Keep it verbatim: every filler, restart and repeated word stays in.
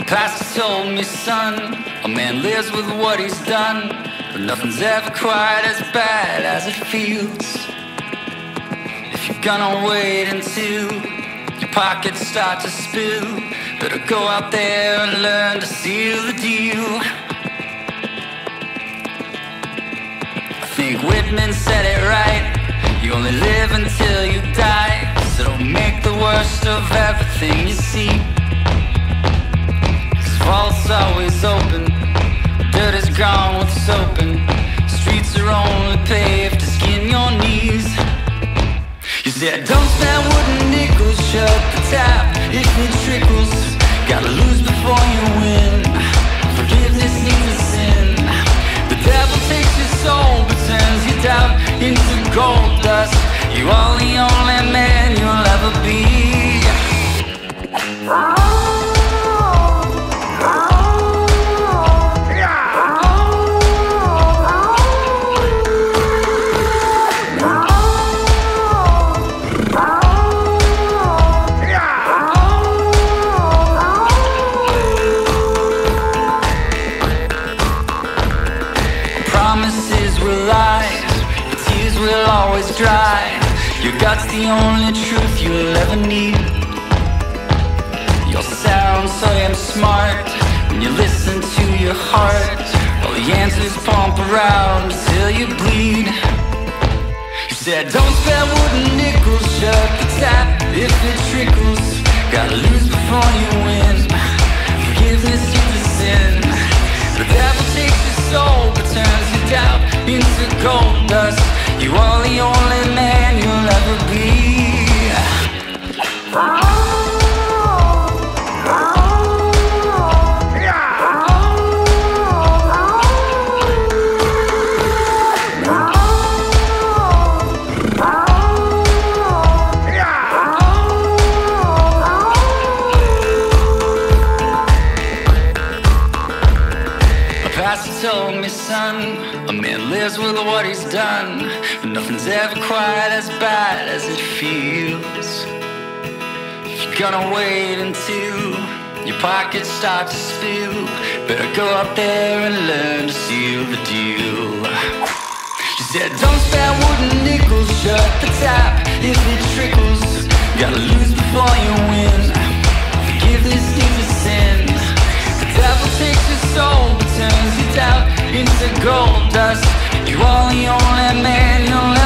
pastor told me, son, a man lives with what he's done, but nothing's ever quite as bad as it feels. If you're gonna wait until your pockets start to spill, better go out there and learn to seal the deal. I think Whitman said it right, you only live until you die, so don't make the worst of everything you see. Vault's always open, dirt is gone with soap, and streets are only paved to skin your knees. You said don't spend wooden nickels, shut the tap if it trickles. Gotta lose before you win, forgiveness needs a sin. The devil takes your soul but turns your doubt into gold dust. You are the only man you'll ever be. Will always dry. Your gut's the only truth you'll ever need. You'll sound so damn smart when you listen to your heart. All the answers pump around till you bleed. You said don't spend wooden nickels, shut the tap if it trickles. Gotta lose before you win, forgiveness is a sin. The devil takes your soul but turns your doubt into gold dust. You are the only man you'll ever be. The pastor told me, son, a man lives with what he's done, but nothing's ever quite as bad as it feels. If you're gonna wait until your pockets start to spill, better go out there and learn to seal the deal. She said don't spend wooden nickels, shut the tap if it trickles. Gotta lose before you win, forgiveness needs a sin. The devil takes your soul but turns your doubt into gold dust. You are the only man you'll